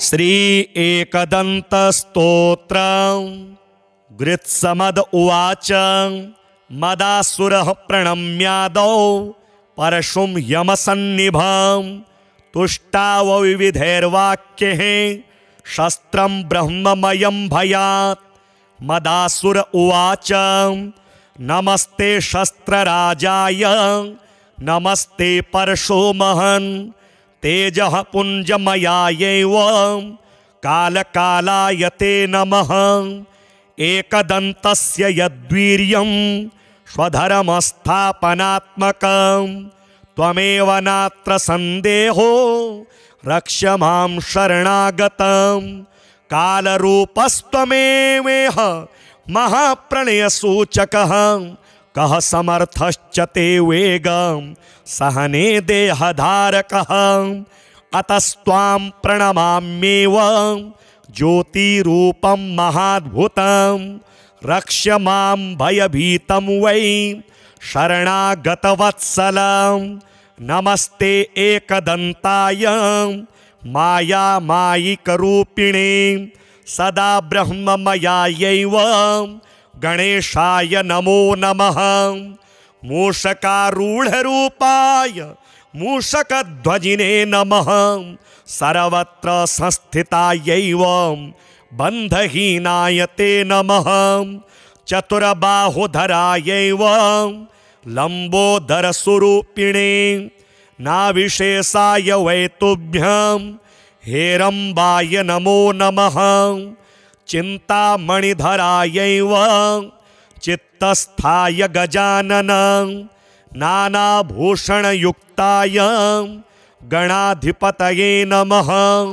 श्री एकदंत स्तोत्र गृत्समद उवाच मदासुरः प्रणम्यादौ परशुं यमसन्निभं तुष्टावविविधैर्वाक्यैः शस्त्रं ब्रह्ममयं भयात्। मदासुर उवाच नमस्ते शस्त्रराजाय नमस्ते परशो महन् तेजः पुञ्जमयायैव कालकालाय ते नमः। एकदन्तस्य यद्वीर्यं स्वधर्मस्थापनात्मकं त्वमेव नात्र सन्देहो रक्ष मां शरणागतं। कालरूपस्त्वमेवेह महाप्रणयसूचकः कः समर्थश्च ते वेगं सहने देहधारकः। अतस्त्वां प्रणमाम्येव ज्योतिरूपं महाद्भुतं रक्ष मां भयभीतं वै शरणागतवत्सलं। नमस्ते एकदन्ताय मायामायिकरूपिणे सदा ब्रह्ममयायैव गणेशाय नमो नमः। मूषकारूढ़रूपाय मूषकध्वजिने नमः सर्वत्र संस्थितायैव बन्धहीनाय ते नमः। चतुर्बाहुधरायैव लंबोदरस्वरूपिणे नाविशेषाय वै तुभ्यं हेरम्बाय नमो नमः। चिन्तामणिधरायैव चित्तस्थाय गजानन नानाभूषणयुक्ताय गणाधिपतये नमः।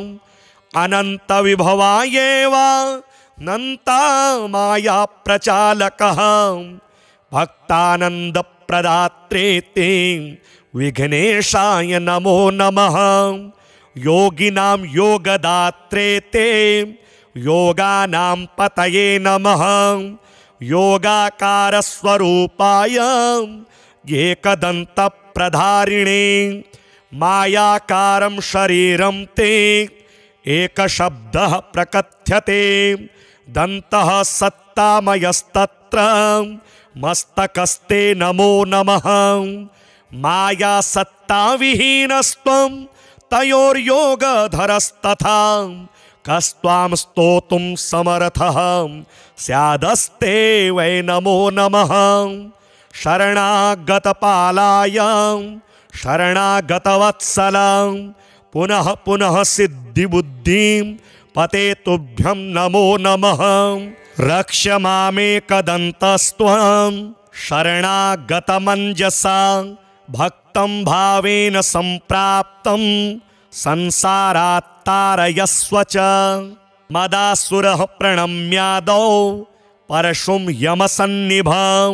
अनन्तविभवायैव नन्तामाया प्रचालकः भक्तानन्दप्रदात्रे ते विघ्नेशाय नमो नमः। योगिनां योगदात्रे ते योगानां पतये नमः। योगाकारस्वरूपाय एकदन्तप्रधारिणे मायाकारं शरीरं ते एकशब्दः प्रकथ्यते। दन्तः सत्तामयस्तत्र मस्तकस्ते नमो नमः। माया सत्ताविहीनस्त्वं तयोर्योगधरस्तथा कस्त्वां स्तोतुं समर्थः स्यादस्ते वै नमो नमः। शरणागतपालाय शरणागतवत्सलं पुनः पुनः सिद्धिबुद्धिं पते तुभ्यं नमो नमः। रक्ष मामेकदन्तस्त्वं शरणागतमञ्जसा भक्तं भावेन सम्प्राप्तं संसारात्तारयस्व च। मदासुरः प्रणम्यादौ परशुं यमसन्निभं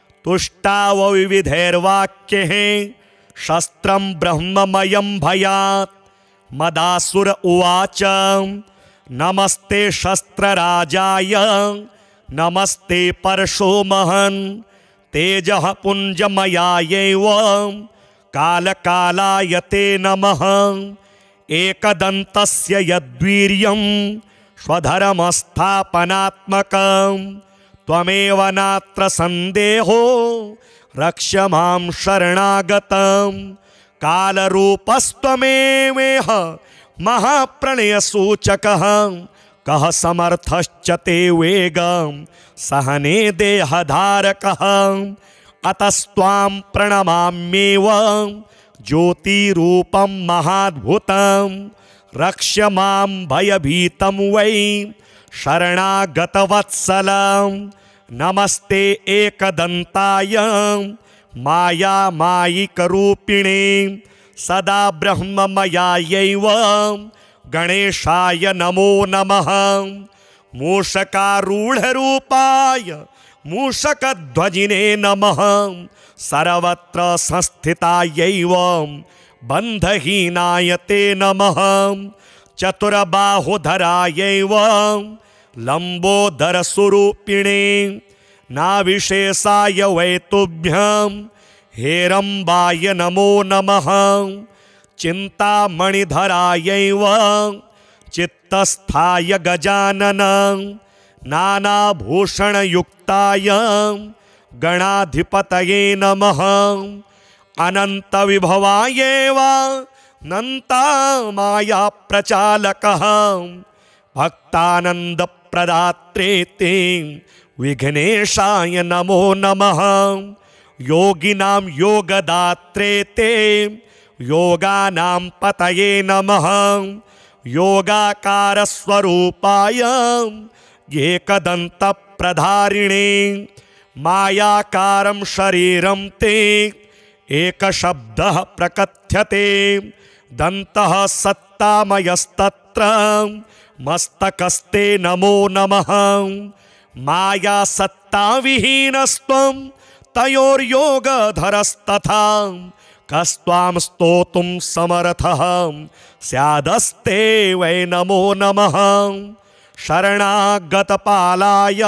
तुष्टावविविधैर्वाक्यैः शस्त्रं ब्रह्ममयं भयात्। मदासुर उवाच नमस्ते शस्त्रराजाय नमस्ते परशो महन् तेजः पुञ्जमयायैव कालकालाय ते नमः। एकदन्तस्य यद्वीर्यं स्वधर्मस्थापनात्मकं त्वमेव नात्र सन्देहो रक्ष मां शरणागतं। कालरूपस्त्वमेवेह महाप्रणयसूचकः कः समर्थश्च ते वेगं सहने देहधारकः। अतस्त्वां प्रणमाम्येव ज्योतिरूपं महाद्भुतं रक्ष मां भयभीतं वै शरणागतवत्सलं। नमस्ते एकदन्ताय मायामायिकरूपिणे सदा ब्रह्ममयायैव गणेशाय नमो नमः। मूषकारूढ़रूपाय मूषकध्वजिने नमः सर्वत्र संस्थितायैव बन्धहीनाय ते नमः। चतुर्बाहुधरायैव लंबोदरस्वरूपिणे नाविशेषाय वै तुभ्यं हेरम्बाय नमो नमः। चिन्तामणिधरायैव चित्तस्थाय गजानन नानाभूषणयुक्ताय गणाधिपतये नमः। अनन्तविभवाय नन्ता माया प्रचालकः भक्तानन्दप्रदात्रे ते विघ्नेशाय नमो नमः। योगिनां योगदात्रे ते योगानां पतये नमः। योगाकारस्वरूपाय एकदन्तप्रधारिणे मायाकारं शरीरं ते एकशब्दः प्रकथ्यते। दन्तः सत्तामयस्तत्र मस्तकस्ते नमो नमः। माया सत्ताविहीनस्त्वं तयोर्योगधरस्तथा कस्त्वां स्तोतुं समर्थः स्यादस्ते वै नमो नमः। शरणागतपालाय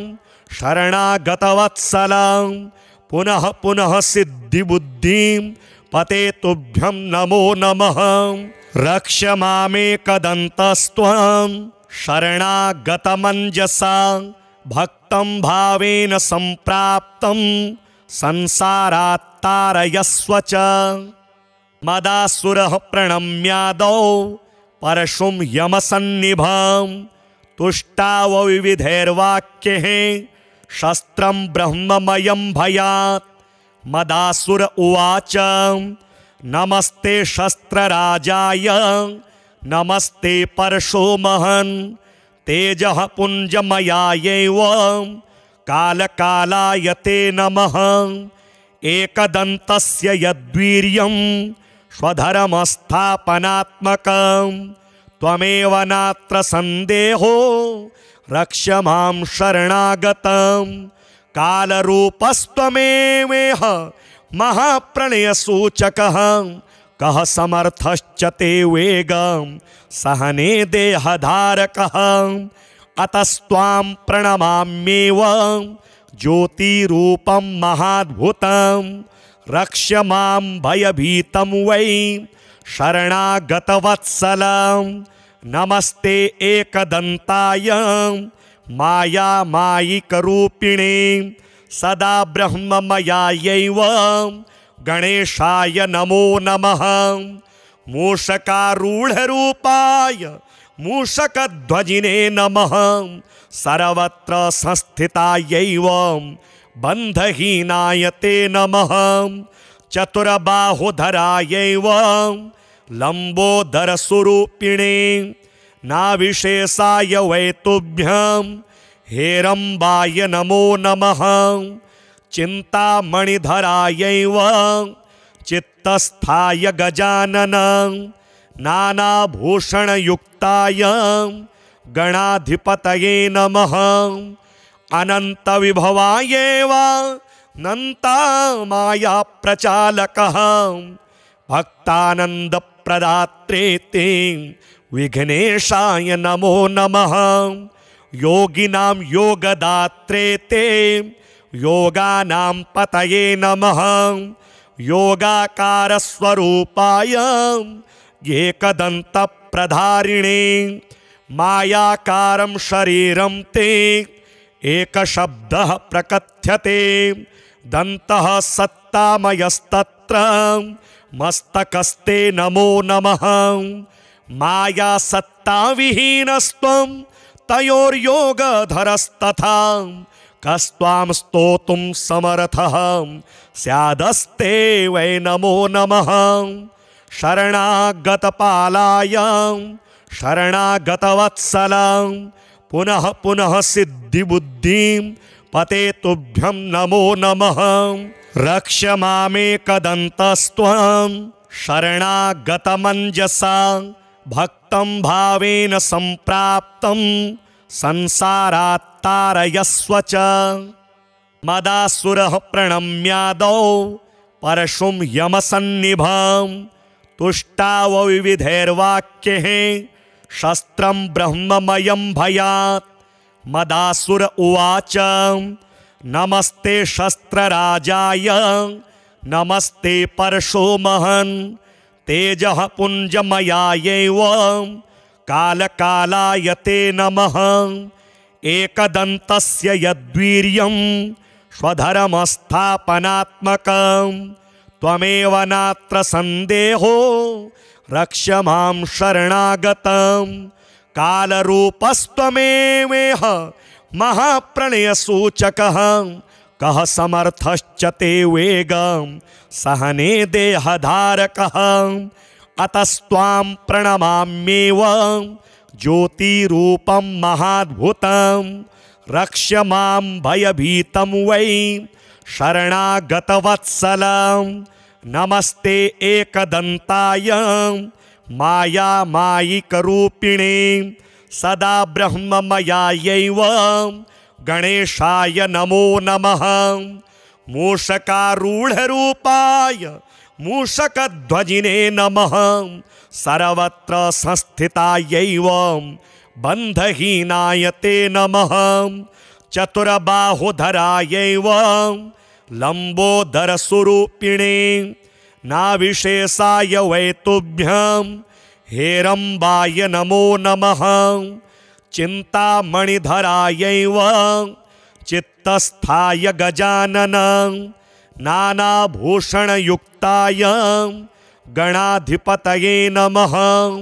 शरणागतवत्सलां पुनः पुनः सिद्धिबुद्धिं पते तुभ्यं नमो नमः। रक्ष मामेकदन्तस्त्वं शरणागतमञ्जसा भक्तं भावेन सम्प्राप्तं संसारात्तारयस्व च। मदासुरः प्रणम्यादौ परशुं यमसन्निभां तुष्टाव विविधैर्वाक्यैः शस्त्रं ब्रह्ममयं भयात्। मदासुर उवाच नमस्ते शस्त्रराजाय नमस्ते परशो महन् तेजः पुञ्जमयायैव कालकालाय ते नमः। एकदन्तस्य यद्वीर्यं स्वधर्मस्थापनात्मकं त्वमेव नात्र सन्देहो रक्ष मां शरणागतं। कालरूपस्त्वमेवेह महाप्रणयसूचकः कः समर्थश्च ते वेगं सहने देहधारकः। अतस्त्वां प्रणमाम्येव ज्योतिरूपं महाद्भुतं रक्ष मां भयभीतं वै शरणागतवत्सलं। नमस्ते एकदन्ताय मायामायिकरूपिणे सदा ब्रह्ममयायैव गणेशाय नमो नमः। मूषकारूढरूपाय मूषकध्वजिने नमः। सर्वत्र संस्थितायैव बन्धहीनाय ते नमः। चतुर्बाहुधरायैव लम्बोदरस्वरूपिणे नाविशेषाय वै तुभ्यं हेरम्बाय नमो नमः। चिन्तामणिधरायैव चित्तस्थाय गजानन नानाभूषणयुक्ताय गणाधिपतये नमः। अनन्तविभवाय नन्ता माया प्रचालकः भक्तानन्दप्रदात्रे ते विघ्नेशाय नमो नमः। योगिनां योगदात्रे ते योगानां पतये नमः। योगाकारस्वरूपाय एकदन्तप्रधारिणे मायाकारं शरीरं ते एकशब्दः प्रकथ्यते। दन्तः सत्तामयस्तत्र मस्तकस्ते नमो नमः। माया सत्ताविहीनस्त्वं तयोर्योगधरस्तथा कस्त्वां स्तोतुं समर्थः स्यादस्ते वै नमो नमः। शरणागतपालाय शरणागतवत्सलां पुनः पुनः सिद्धिबुद्धिं पते तुभ्यं नमो नमः। रक्ष मामेकदन्तस्त्वं शरणागतमञ्जसा भक्तं भावेन सम्प्राप्तं संसारात्तारयस्व च। मदासुरः प्रणम्यादौ परशुं यमसन्निभां तुष्टाव विविधैर्वाक्यैः शस्त्रं ब्रह्ममयं भयात्। मदासुर उवाच नमस्ते शस्त्रराजाय नमस्ते परशो महन् तेजः पुञ्जमयायैव कालकालाय ते नमः। एकदन्तस्य यद्वीर्यं स्वधर्मस्थापनात्मकं त्वमेव नात्र संदेहो रक्ष मां शरणागतं। कालरूपस्त्वमेवेह महाप्रणयसूचकः कः समर्थश्च ते वेगं सहने देहधारकः। अतस्त्वां प्रणमाम्येव ज्योतिरूपं महाद्भुतं रक्ष मां भयभीतं वै शरणागतवत्सलं। नमस्ते एकदन्ताय मायामायिकरूपिणे सदा ब्रह्ममयायैव गणेशाय नमो नमः। मूषकारूढरूपाय मूषकध्वजिने नमः। सर्वत्र संस्थितायैव बन्धहीनाय ते नमः। चतुर्बाहुधरायैव लम्बोदरस्वरूपिणे नाविशेषाय वै तुभ्यं हेरम्बाय नमो नमः। चिन्तामणिधरायैव चित्तस्थाय गजानन नानाभूषणयुक्ताय गणाधिपतये नमः।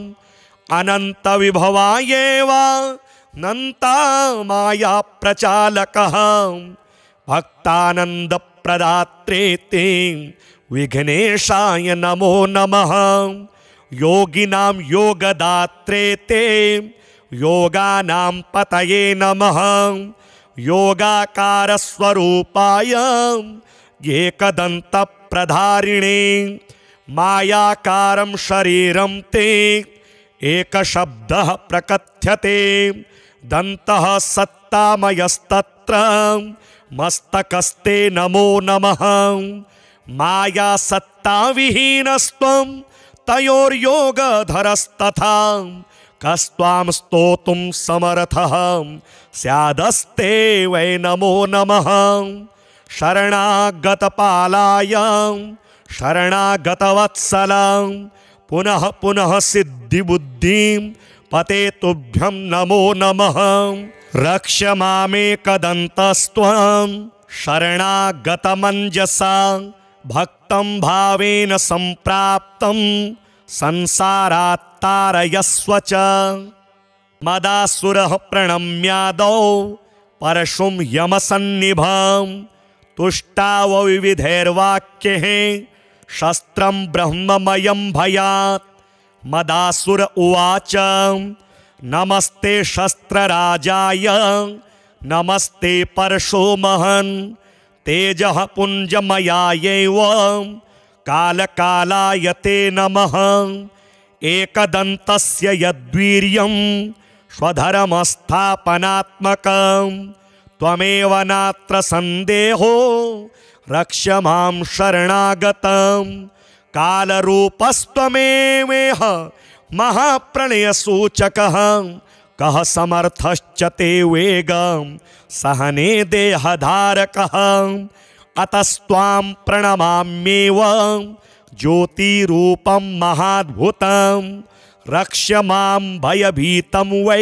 अनन्तविभवायैव नन्ता माया प्रचालकः भक्तानन्दप्रदात्रे ते विघ्नेशाय नमो नमः। योगिनां योगदात्रे ते योगानां पतये नमः। योगाकारस्वरूपाय एकदन्तप्रधारिणे मायाकारं शरीरं ते एकशब्दः प्रकथ्यते। दन्तः सत्तामयस्तत्र मस्तकस्ते नमो नमः। माया सत्ताविहीनस्त्वं तयोर्योगधरस्तथा कस्त्वां स्तोतुं समर्थः स्यादस्ते वै नमो नमः। शरणागतपालाय शरणागतवत्सलं पुनः पुनः सिद्धिबुद्धिं पते तुभ्यं नमो नमः। रक्ष मामेकदन्तस्त्वं शरणागतमञ्जसा भक्तं भावेन सम्प्राप्तं संसारात्तारयस्व च। मदासुरः प्रणम्यादौ परशुं यमसन्निभां तुष्टावविविधैर्वाक्यैः शस्त्रं ब्रह्ममयं भयात्। मदासुर उवाच नमस्ते शस्त्रराजाय नमस्ते परशो महन् तेजः पुञ्जमयायैव कालकालाय ते नमः। एकदन्तस्य यद्वीर्यं स्वधर्मस्थापनात्मकं त्वमेव नात्र संदेहो रक्ष मां शरणागतं। कालरूपस्त्वमेवेह महाप्रणयसूचकः कः समर्थश्च ते वेगं सहने देहधारकः। अतस्त्वां प्रणमाम्येव ज्योतिरूपं महाद्भुतं रक्ष मां भयभीतं वै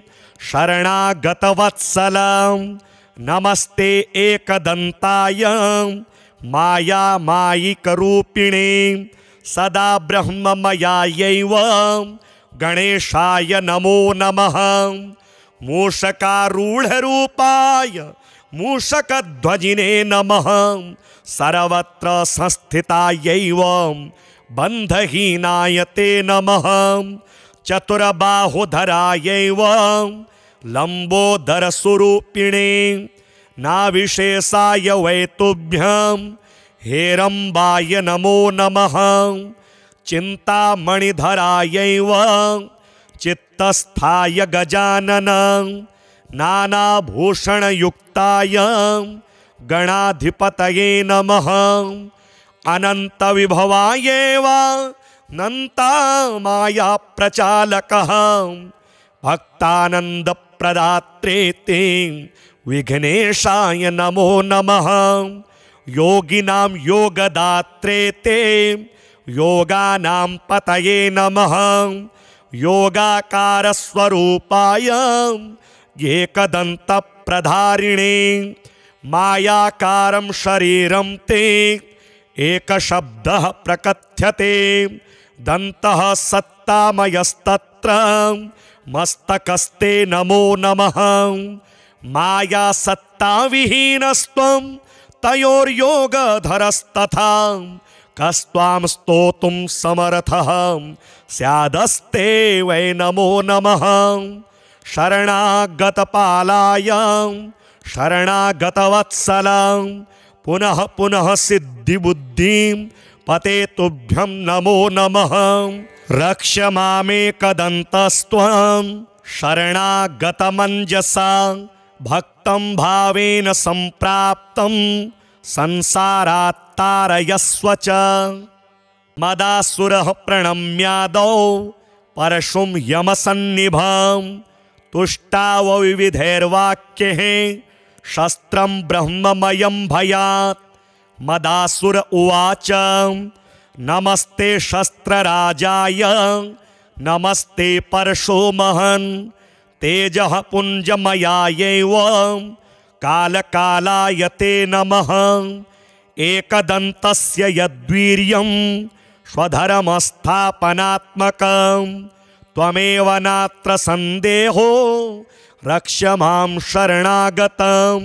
शरणागतवत्सलं। नमस्ते एकदन्ताय मायामायिकरूपिणे सदा ब्रह्ममयायैव गणेशाय नमो नमः। मूषकारूढरूपाय मूषकध्वजिने नमः। सर्वत्र संस्थितायैव बन्धहीनाय ते नमः। चतुर्बाहुधरायैव लम्बोदरस्वरूपिणे नाविशेषाय वै तुभ्यं हेरम्बाय नमो नमः। चिन्तामणिधरायैव चित्तस्थाय गजानन नानाभूषणयुक्ताय गणाधिपतये नमः। अनन्तविभवायैव नन्ता माया प्रचालकः भक्तानन्दप्रदात्रे ते विघ्नेशाय नमो नमः। योगिनां योगदात्रे ते योगानां पतये नमः। योगाकार स्वरूपाय एकदंत प्रधारिणे मायाकारं शरीरं ते एक शब्दः प्रकथ्यते दन्तः सत्तामयस्तत्र मस्तकस्ते नमो नमः माया सत्ता विहीनस्त्वं तयोर्योगधरस्तथा कस्त्वां स्तोतुं समर्थः स्यादस्ते वै नमो नमः शरणागतपालाय शरणागतवत्सलां पुनः पुनः सिद्धिबुद्धिं पते तुभ्यं नमो नमः रक्ष मामेकदन्तस्त्वं शरणागतमञ्जसा भक्तं भावेन सम्प्राप्तं संसारात्तारयस्व च मदासुरः प्रणम्यादौ परशुं यमसन्निभां तुष्टाव विविधैर्वाक्यैः शस्त्रं ब्रह्ममयं भयात् मदासुर उवाच नमस्ते शस्त्रराजाय नमस्ते परशो महन् तेजः पुञ्जमयायैव कालकालाय ते नमः एकदन्तस्य यद्वीर्यं स्वधर्मस्थापनात्मकं त्वमेव नात्र सन्देहो रक्ष मां शरणागतं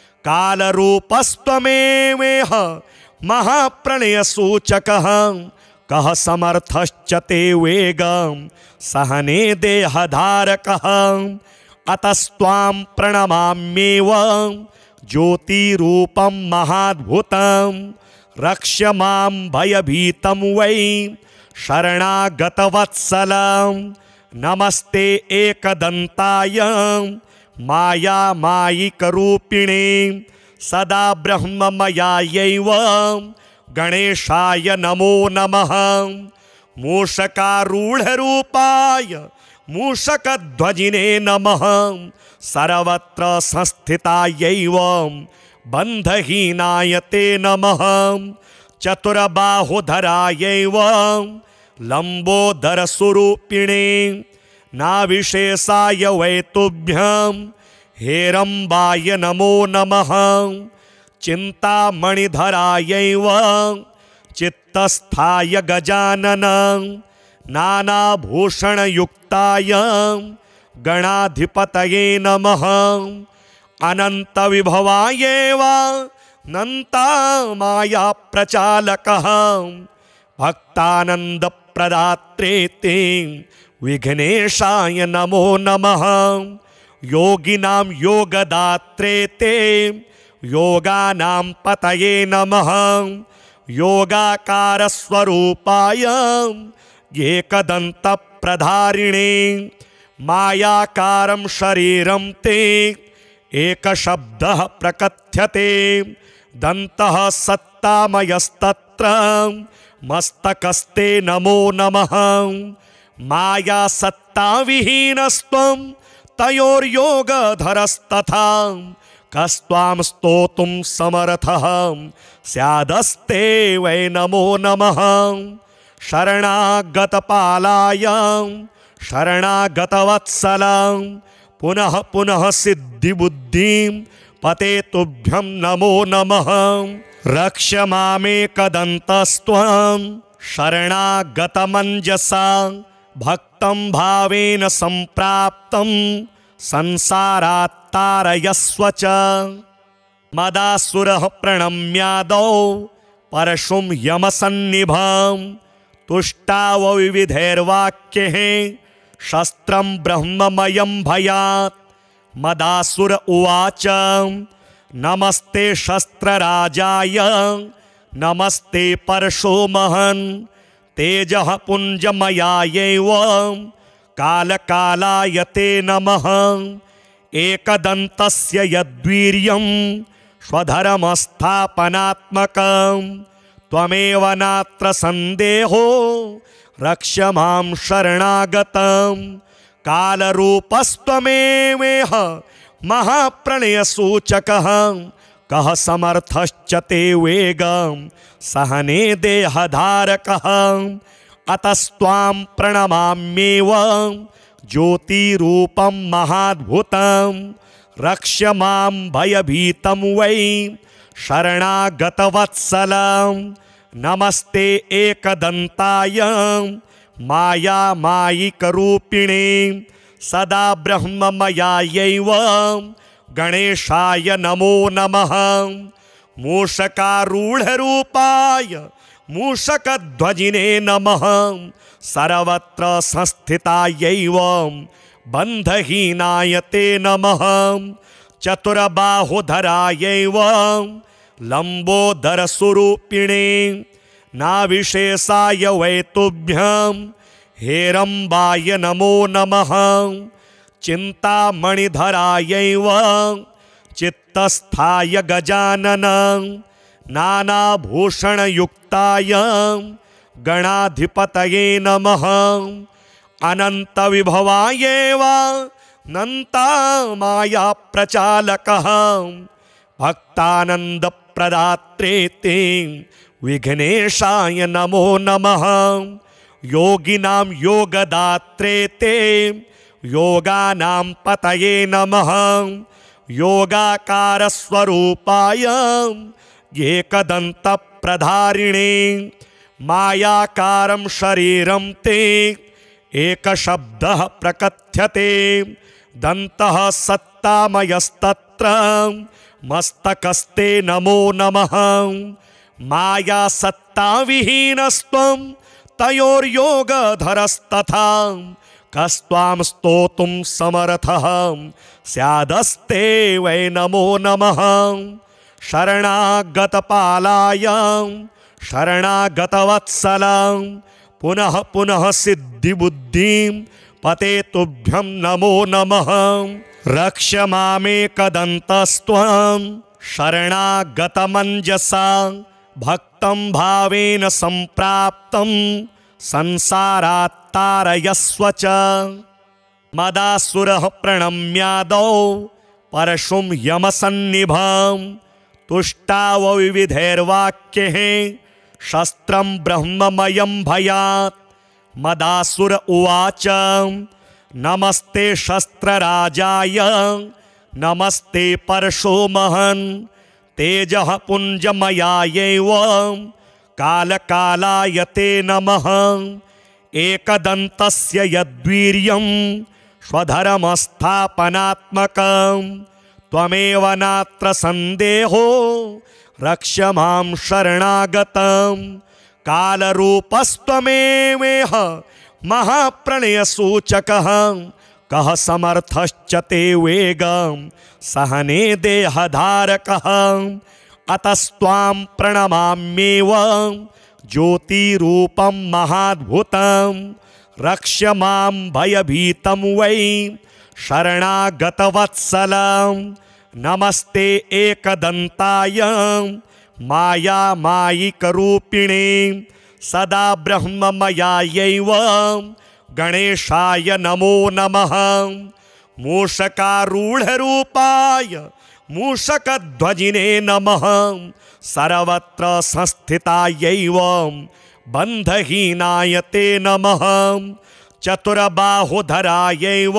कालरूपस्त्वमेवेह महाप्रणयसूचकः कः समर्थश्च ते वेगं सहने देहधारकः अतस्त्वां प्रणमाम्येव ज्योतिरूपं महाद्भुतं रक्ष मां भयभीतं वै शरणागतवत्सलं नमस्ते एकदन्ताय मायामायिकरूपिणे सदा ब्रह्ममयायैव गणेशाय नमो नमः मूषकारूढरूपाय मूषकध्वजिने नमः सर्वत्र संस्थितायैव बन्धहीनाय ते नमः चतुर्बाहुधरायैव लम्बोदरस्वरूपिणे नाविशेषाय वै तुभ्यं हेरम्बाय नमो नमः चिन्तामणिधरायैव चित्तस्थाय गजानन नानाभूषणयुक्ताय गणाधिपतये नमः अनन्तविभवायैव नन्तामाया प्रचालकः भक्तानन्दप्रदात्रे ते विघ्नेशाय नमो नमः योगिनां योगदात्रे ते योगानां पतये नमः योगाकारस्वरूपाय एकदन्तप्रधारिणे मायाकारं शरीरं ते एकशब्दः प्रकथ्यते दन्तः सत्तामयस्तत्र मस्तकस्ते नमो नमः माया सत्ता विहीनस्त्वं तयोर्योगधरस्तथा कस्त्वां स्तोतुं समर्थः स्यादस्ते वै नमो नमः शरणागतपालाय शरणागतवत्सलां पुनः पुनः सिद्धिबुद्धिं पते तुभ्यं नमो नमः रक्ष मामेकदन्तस्त्वं शरणागतमञ्जसा भक्तं भावेन सम्प्राप्तं संसारात्तारयस्व च मदासुरः प्रणम्यादौ परशुं यमसन्निभां तुष्टाव विविधैर्वाक्यैः शस्त्रं ब्रह्ममयं भयात् मदासुर उवाच नमस्ते शस्त्रराजाय नमस्ते परशो महन् तेजः पुञ्जमयायैव कालकालाय ते नमः एकदन्तस्य यद्वीर्यं स्वधर्मस्थापनात्मकं त्वमेव नात्र सन्देहो रक्ष मां शरणागतं कालरूपस्त्वमेवेह महाप्रणयसूचकः कः समर्थश्च ते वेगं सहने देहधारकः अतस्त्वां प्रणमाम्येव ज्योतिरूपं महाद्भुतं रक्ष मां भयभीतं वै शरणागतवत्सलं नमस्ते एकदन्ताय मायामायिकरूपिणे सदा ब्रह्ममयायैव गणेशाय नमो नमः मूषकारूढरूपाय मूषकध्वजिने नमः सर्वत्र संस्थितायैव बन्धहीनाय ते नमः चतुर्बाहुधरायैव लम्बोदरस्वरूपिणे नाविशेषाय वै तुभ्यं हेरम्बाय नमो नमः चिन्तामणिधरायैव चित्तस्थाय गजानन नानाभूषणयुक्ताय गणाधिपतये नमः अनन्तविभवायैव नन्तामाया प्रचालकः भक्तानन्दप्रदात्रे ते विघ्नेशाय नमो नमः योगिनां योगदात्रे ते योगानां पतये नमः योगाकारस्वरूपाय एकदन्तप्रधारिणे मायाकारं शरीरं ते एकशब्दः प्रकथ्यते दन्तः सत्तामयस्तत्र मस्तकस्ते नमो नमः मायासत्ताविहीनस्त्वं तयोर्योगधरस्तथा कस्त्वां स्तोतुं समर्थः स्यादस्ते वै नमो नमः शरणागतपालाय शरणागतवत्सलं पुनः पुनः सिद्धिबुद्धिं पते तुभ्यं नमो नमः रक्ष मामेकदन्तस्त्वं शरणागतमञ्जसा भक्तं भावेन सम्प्राप्तं संसारात्तारयस्व च मदासुरः प्रणम्यादौ परशुं यमसन्निभं तुष्टाव विविधैर्वाक्यैः शस्त्रं ब्रह्ममयं भयात् मदासुर उवाच नमस्ते शस्त्रराजाय नमस्ते परशो महन् तेजः पुञ्जमयायैव कालकालाय ते नमः एकदन्तस्य यद्वीर्यं स्वधर्मस्थापनात्मकं त्वमेव नात्र संदेहो रक्ष मां शरणागतं कालरूपस्त्वमेवेह महाप्रणयसूचकः कः समर्थश्च ते वेगं सहने देहधारकः अतस्त्वां प्रणमाम्येव ज्योतिरूपं महाद्भुतं रक्ष मां भयभीतं वै शरणागतवत्सलं नमस्ते एकदन्ताय मायामायिकरूपिणे सदा ब्रह्ममयायैव गणेशाय नमो नमः मूषकारूढरूपाय मूषकध्वजिने नमः सर्वत्र संस्थितायैव बन्धहीनाय ते नमः चतुर्बाहुधरायैव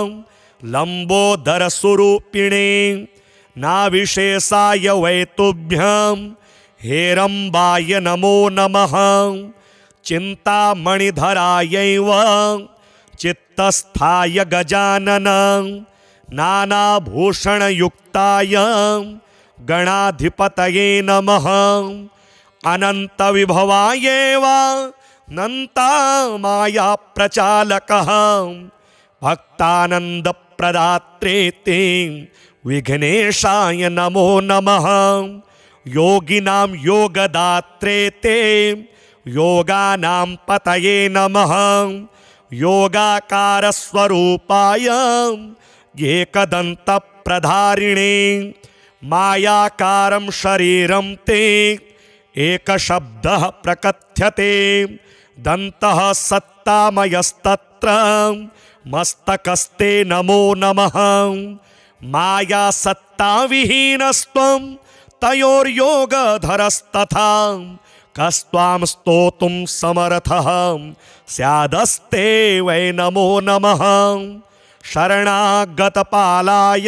लम्बोदरस्वरूपिणे नाविशेषाय वै तुभ्यं हेरम्बाय नमो नमः चिन्तामणिधरायैव चित्तस्थाय गजानन नानाभूषणयुक्ताय गणाधिपतये नमः अनन्तविभवायैव नन्तामाया प्रचालकः भक्तानन्दप्रदात्रे ते विघ्नेशाय नमो नमः योगिनां योगदात्रे ते योगानां पतये नमः योगाकारस्वरूपाय एकदन्तप्रधारिणे मायाकारं शरीरं ते एकशब्दः प्रकथ्यते दन्तः सत्तामयस्तत्र मस्तकस्ते नमो नमः मायासत्ताविहीनस्त्वं तयोर्योगधरस्तथा कस्त्वां स्तोतुं समर्थः स्यादस्ते वै नमो नमः। शरणागतपालाय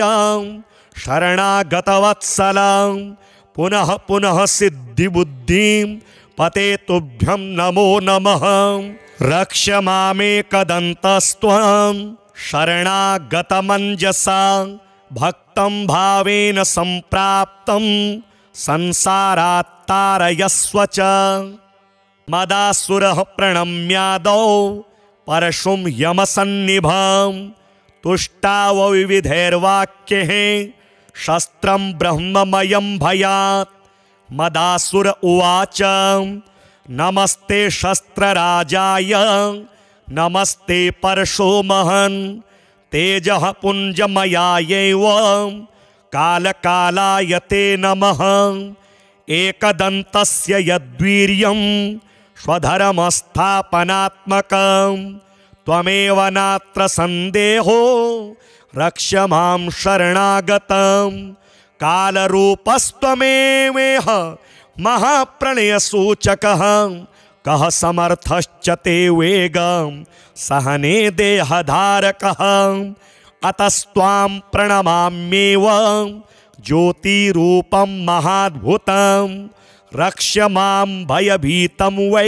शरणागतवत्सलं पुनः पुनः सिद्धिबुद्धिं पते तुभ्यं नमो नमः। रक्ष मामेकदन्तस्त्वं शरणागतमञ्जसा भक्तं भावेन सम्प्राप्तं संसारात्तारयस्व च। मदासुरः प्रणम्यादौ परशुं यमसन्निभं तुष्टाव विविधैर्वाक्यैः शस्त्रं ब्रह्ममयं भयात्। मदासुर उवाच नमस्ते शस्त्रराजाय नमस्ते परशो महन् तेजः पुञ्जमयायैव कालकालाय ते नमः। एकदन्तस्य यद्वीर्यं स्वधर्मस्थापनात्मकं त्वमेव नात्र संदेहो रक्ष मां शरणागतं। कालरूपस्त्वमेवेह महाप्रणयसूचकः कः समर्थश्च ते वेगं सहने देहधारकः। अतस्त्वां प्रणमाम्येव ज्योतिरूपं महाद्भुतं रक्ष मां भयभीतं वै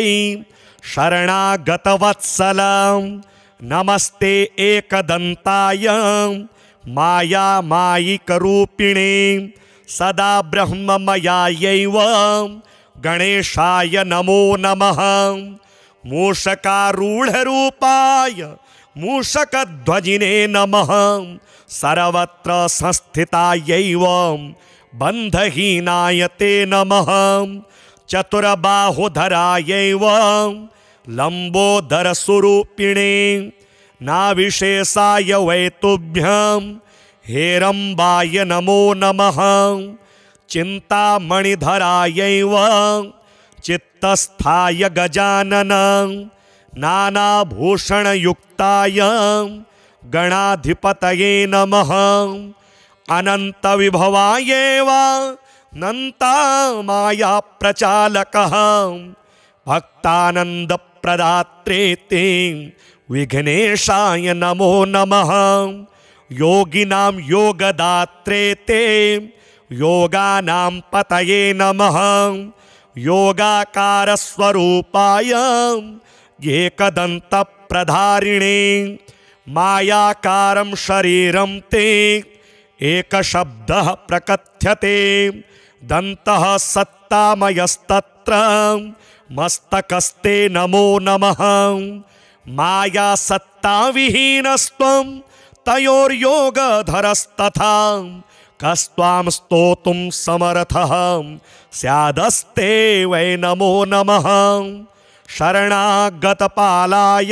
शरणागतवत्सलं। नमस्ते एकदन्ताय मायामायिकरूपिणे सदा ब्रह्ममयायैव गणेशाय नमो नमः। मूषकारूढरूपाय मूषकध्वजिने नमः। सर्वत्र संस्थितायैव बन्धहीनाय ते नमः। चतुर्बाहुधरायैव लम्बोदरस्वरूपिणे नाविशेषाय वै तुभ्यं हेरम्बाय नमो नमः। चिन्तामणिधरायैव चित्तस्थाय गजानन नानाभूषणयुक्ताय गणाधिपतये नमः। अनन्तविभवायैव नन्तामाया प्रचालकः भक्तानन्दप्रदात्रे ते विघ्नेशाय नमो नमः। योगिनां योगदात्रे ते योगानां पतये नमः। योगाकारस्वरूपाय एकदन्तप्रधारिणे मायाकारं शरीरं ते एकशब्दः प्रकथ्यते। दन्तः सत्तामयस्तत्र मस्तकस्ते नमो नमः। मायासत्ताविहीनस्त्वं तयोर्योगधरस्तथा कस्त्वां स्तोतुं समर्थः स्यादस्ते वै नमो नमः। शरणागतपालाय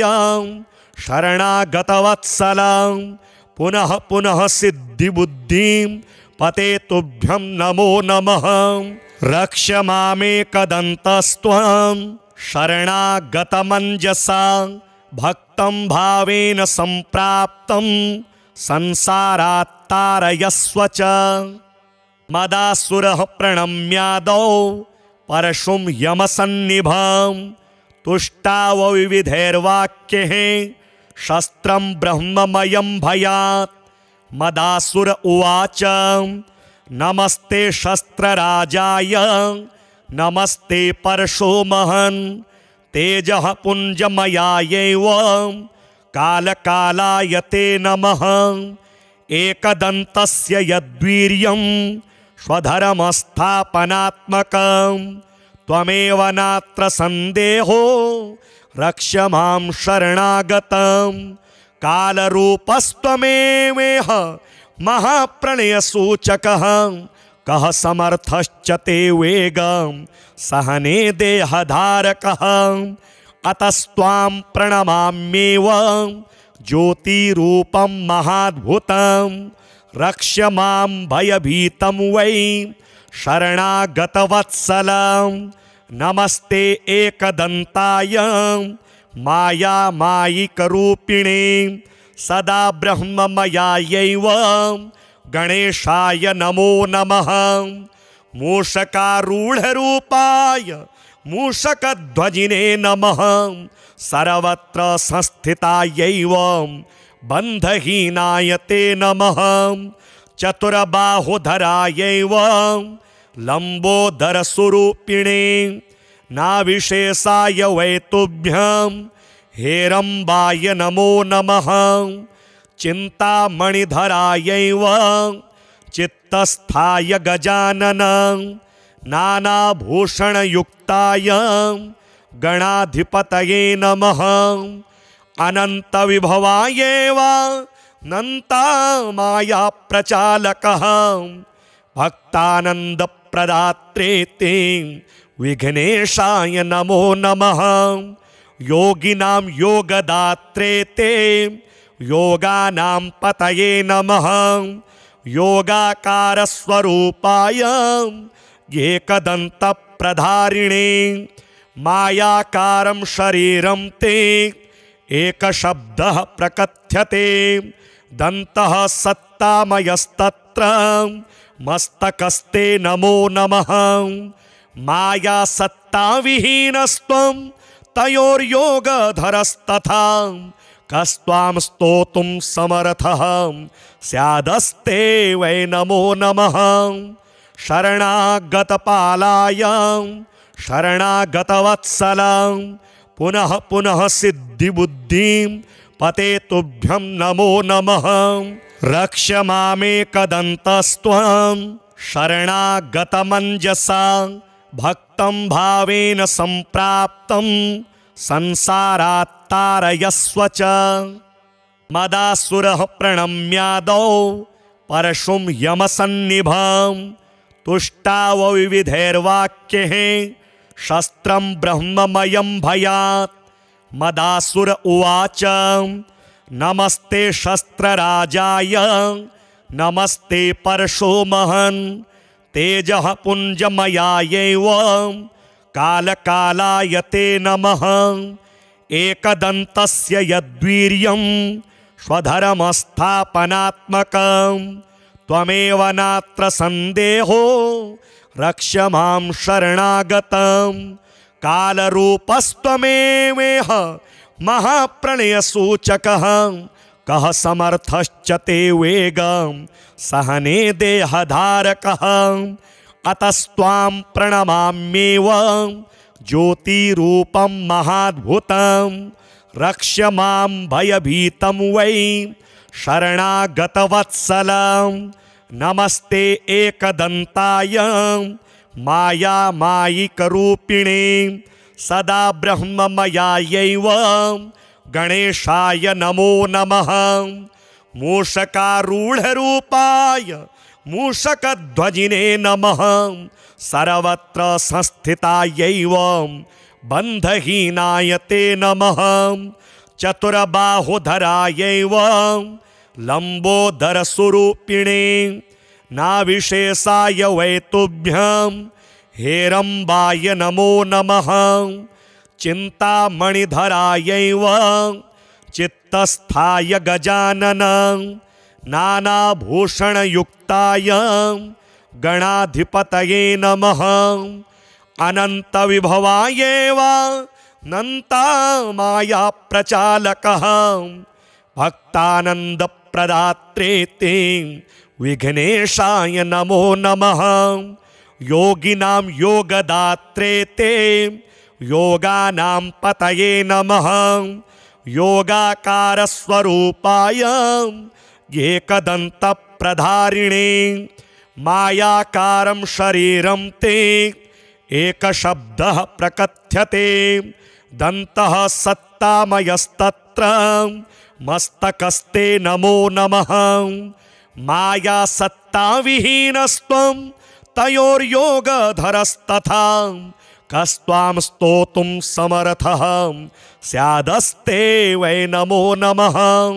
शरणागतवत्सलं पुनः पुनः सिद्धिबुद्धिं पते तुभ्यं नमो नमः। रक्ष मामेकदन्तस्त्वं शरणागतमञ्जसा भक्तं भावेन सम्प्राप्तं संसारात्तारयस्व च। मदासुरः प्रणम्यादौ परशुं यमसन्निभं तुष्टाव विविधैर्वाक्यैः शस्त्रं ब्रह्ममयं भयात्। मदासुर उवाच नमस्ते शस्त्रराजाय नमस्ते परशो महन् तेजः पुञ्जमयायैव कालकालाय ते नमः। एकदन्तस्य यद्वीर्यं स्वधर्मस्थापनात्मकं त्वमेव नात्र संदेहो रक्ष मां शरणागतं। कालरूपस्त्वमेवेह महाप्रणयसूचकः कः समर्थश्च ते वेगं सहने देहधारकः। अतस्त्वां प्रणमाम्येव ज्योतिरूपं महाद्भुतं रक्ष मां भयभीतं वै शरणागतवत्सलं। नमस्ते एकदन्ताय मायामायिकरूपिणे सदा ब्रह्ममयायैव गणेशाय नमो नमः। मूषकारूढरूपाय मूषकध्वजिने नमः सर्वत्र संस्थितायैव बन्धहीनाय ते नमः चतुर्बाहुधरायैव लंबोदरस्वरूपिणे नाविशेषाय वै तुभ्यं हेरम्बाय नमो नमः चिन्तामणिधरायैव चित्तस्थाय गजानन नानाभूषणयुक्ताय गणाधिपतये नमः अनन्तविभवायैव नन्तामाया प्रचालकः भक्तानन्दप्रदात्रे ते विघ्नेशाय नमो नमः योगिनां योगदात्रे ते योगानां पतये नमः योगाकारस्वरूपाय एकदन्तप्रधारिणे मायाकारं शरीरं ते एकशब्दः प्रकथ्यते दन्तः सत्तामयस्तत्र मस्तकस्ते नमो नमः माया सत्ताविहीनस्त्वं तयोर्योगधरस्तथा कस्त्वां स्तोतुं समर्थः स्यादस्ते वै नमो नमः शरणागतपालाय शरणागतवत्सलं पुनः पुनः सिद्धिबुद्धिं पते तुभ्यं नमो नमः रक्ष मामेकदन्तस्त्वं शरणागतमञ्जसा भक्तं भावेन सम्प्राप्तं संसारात्तारयस्व च मदासुरः प्रणम्यादौ परशुं यमसन्निभं तुष्टाव विविधैर्वाक्यैः शस्त्रं ब्रह्ममयं भयात् मदासुर उवाच नमस्ते शस्त्रराजाय नमस्ते परशो महन् तेजः पुञ्जमयायैव कालकालाय ते नमः एकदन्तस्य यद्वीर्यं स्वधर्मस्थापनात्मकं त्वमेव नात्र सन्देहो रक्ष मां शरणागतं कालरूपस्त्वमेवेह महाप्रणयसूचकः कः समर्थश्च ते वेगं सहने देहधारकः अतस्त्वां प्रणमाम्येव ज्योतिरूपं महाद्भुतं रक्ष मां भयभीतं वै शरणागतवत्सलं नमस्ते एकदन्ताय मायामायिकरूपिणे सदा ब्रह्ममयायैव गणेशाय नमो नमः मूषकारूढरूपाय मूषकध्वजिने नमः सर्वत्र संस्थितायैव बन्धहीनाय ते नमः चतुर्बाहुधरायैव लंबोदरस्वरूपिणे नाविशेषाय वै तुभ्यं हेरम्बाय नमो नमः चिन्तामणिधरायैव चित्तस्थाय गजानन नानाभूषणयुक्ताय गणाधिपतये नमः अनन्तविभवायैव नन्तामाया प्रचालकः भक्तानन्दप्रदात्रे ते विघ्नेशाय नमो नमः योगिनां योगदात्रे ते योगानां पतये नमः योगाकारस्वरूपाय एकदन्तप्रधारिणे मायाकारं शरीरं ते एकशब्दः प्रकथ्यते दन्तः सत्तामयस्तत्र मस्तकस्ते नमो नमः माया सत्ताविहीनस्त्वं तयोर्योगधरस्तथा कस्त्वां स्तोतुं समर्थः स्यादस्ते वै नमो नमः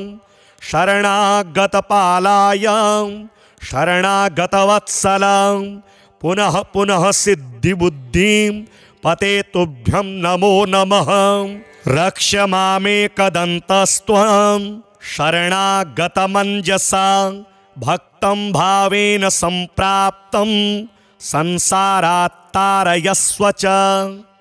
शरणागतपालाय शरणागतवत्सलं पुनः पुनः सिद्धिबुद्धिं पते तुभ्यं नमो नमः रक्ष मामेकदन्तस्त्वं शरणागतमञ्जसा भक्तं भावेन सम्प्राप्तं संसारात्तारयस्व च।